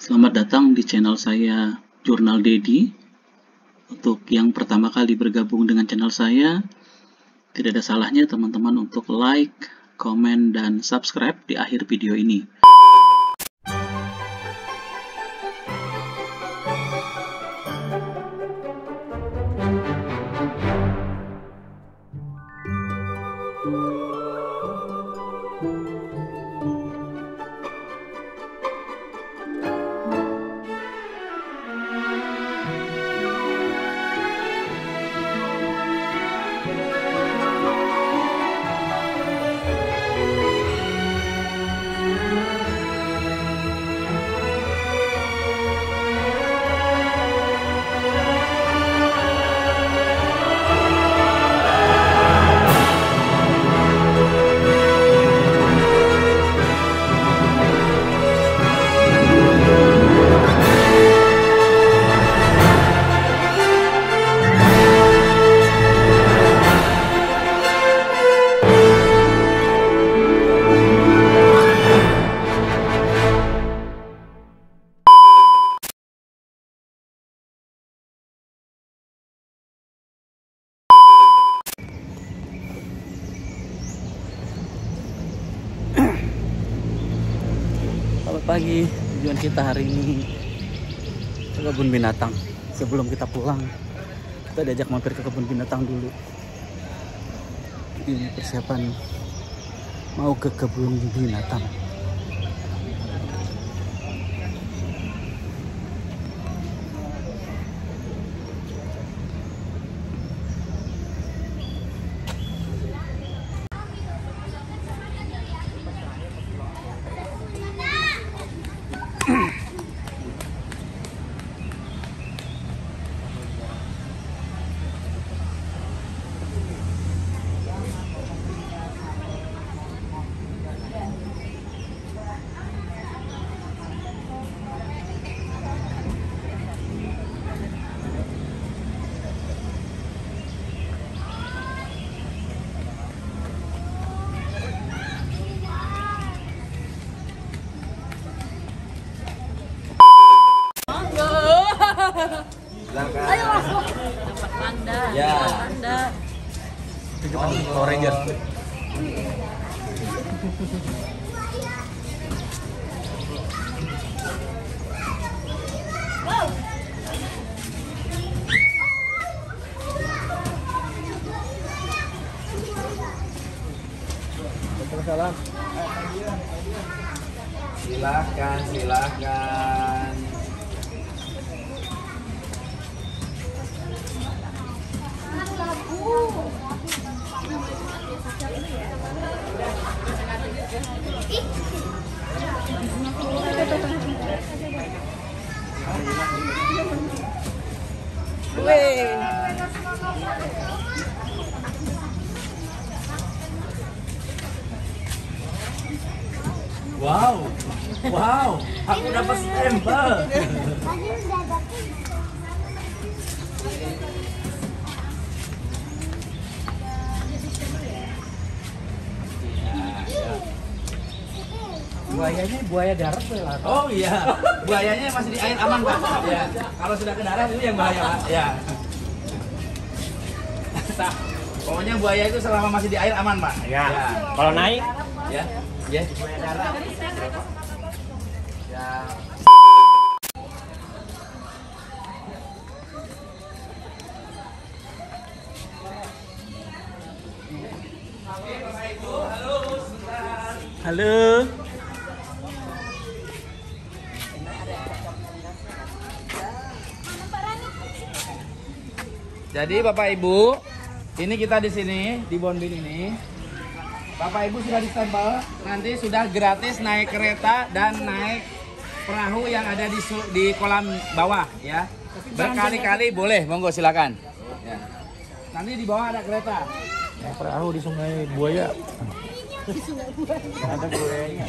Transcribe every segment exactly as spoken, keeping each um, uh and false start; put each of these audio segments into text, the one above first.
Selamat datang di channel saya Jurnal Dedi. Untuk yang pertama kali bergabung dengan channel saya, tidak ada salahnya teman-teman untuk like, komen, dan subscribe di akhir video ini. Selamat pagi, tujuan kita hari ini ke kebun binatang. Sebelum kita pulang, kita diajak mampir ke kebun binatang dulu. Ini persiapan mau ke kebun binatang. Ayo masuk. Dapat panda. Ya. Panda. Itu kan Power Ranger. Wow. Salam. Silahkan, silahkan. Weh. Wow, wow, aku dapat stempel. Buayanya buaya darat ya. Oh iya, buayanya masih di air aman Pak. Ya, kalau sudah ke darat itu yang bahaya Pak. Ya. Nah, pokoknya buaya itu selama masih di air aman Pak. Ya. Ya. Kalau naik, Ya, ya. Buaya darat. Ya. halo. Jadi Bapak Ibu, ini kita di sini di Bonbin ini. Bapak Ibu sudah distempel, nanti sudah gratis naik kereta dan naik perahu yang ada di di kolam bawah ya. Berkali-kali boleh, monggo silakan. Ya. Nanti di bawah ada kereta. Ya, perahu di Sungai Buaya. Ada buayanya.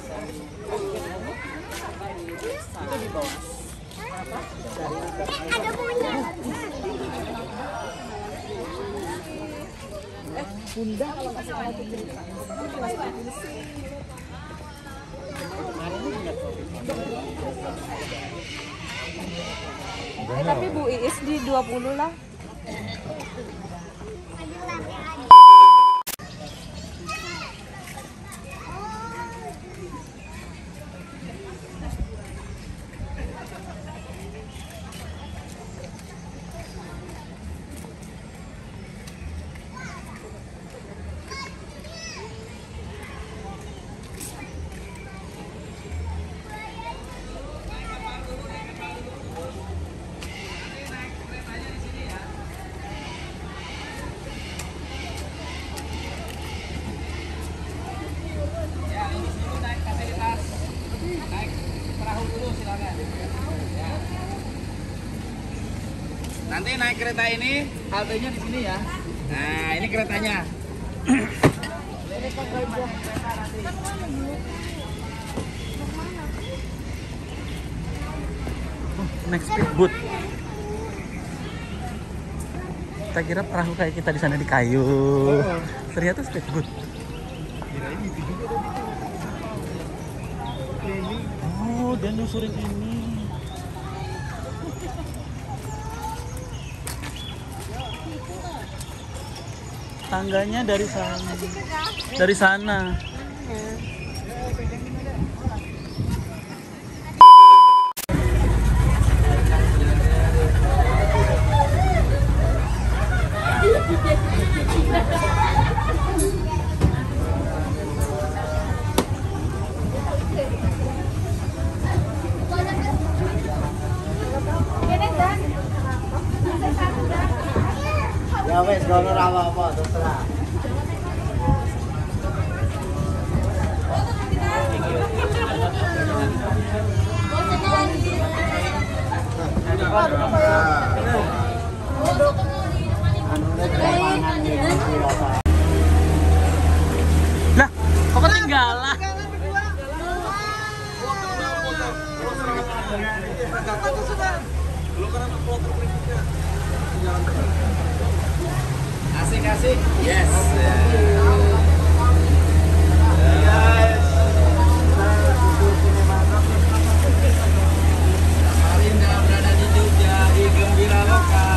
Itu di bawah. Ada punya. Bunda kalau kasih tahu tuh cerita. Kelas Eh, tapi Bu Iis di dua puluh lah. Nanti naik kereta ini, haltenya di sini ya. Nah, ini keretanya. Oh, naik speedboat. Kita kira perahu kayak kita di sana di kayu. Oh. Ternyata speedboat. Oh, dan nyusurin ini. Tangganya dari sana. Dari sana. Ya wes, kalau apa-apa terserah. Lah, kok ketinggalan? Asik-asik. Yes. Samarinda berada di Jogja di Gembira Loka.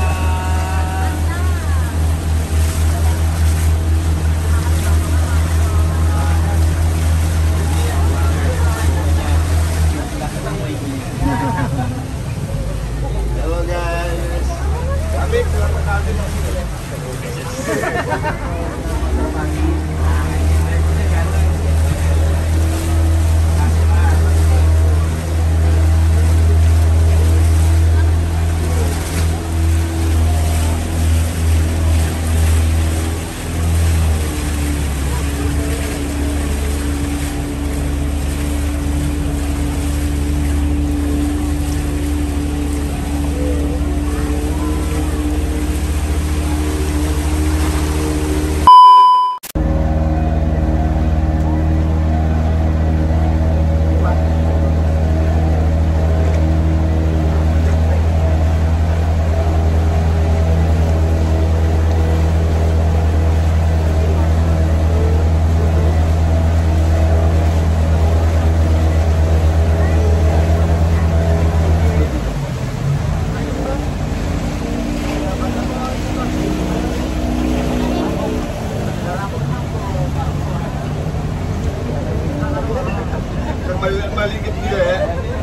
Halo guys. Kami keluar kali masih. Balik gitu ya.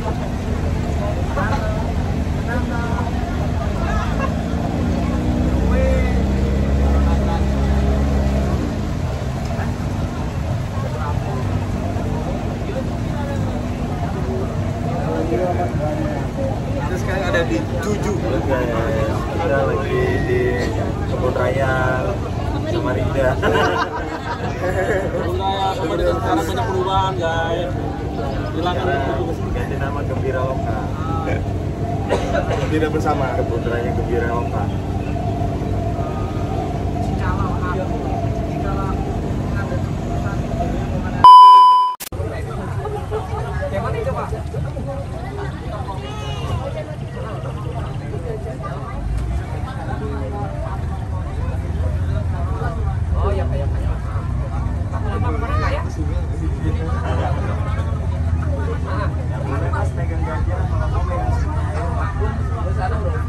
Kita sekarang ada di tujuh. Kita lagi di Kebun Raya Samarinda. Kebun Raya sekarang banyak perubahan, guys. Ganti nama Gembira Loka. Tidak bersama Kebun Raya Gembira Loka. Oh ya kayak kayak. Apa kemarin kayak? Pas pegang gajah, kalau kamu yang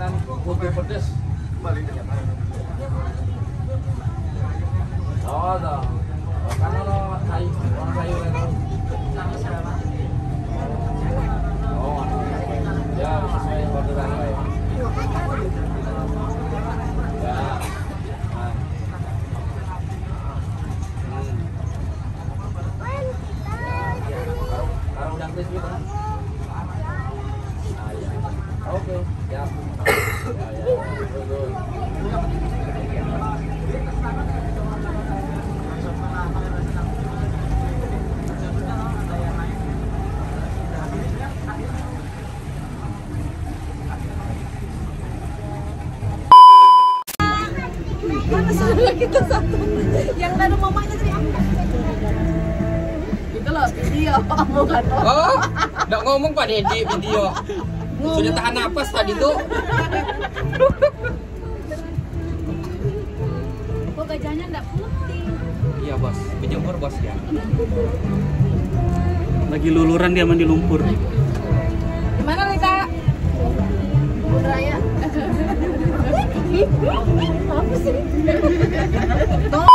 makanan kopi pedes. Oh, dong. Kan ono sayur, ono sayur itu. Oh. Ya, sesuai orderan baik. Ya. Nah. Hmm. Kalau udang crispy kan? Ah, ya. Oke, siap. Ya, ya, ya. Betul. Mana saudara kita satu yang ada mamanya tadi apa? Itu loh video bukan. Oh, nggak ngomong Pak Dedi video. Sudah tahan napas tadi tuh. Kok gajahnya nggak putih? Iya bos, berjemur bos ya. Lagi luluran dia mandi lumpur. Gimana Lita? Kebun raya. Apa sih?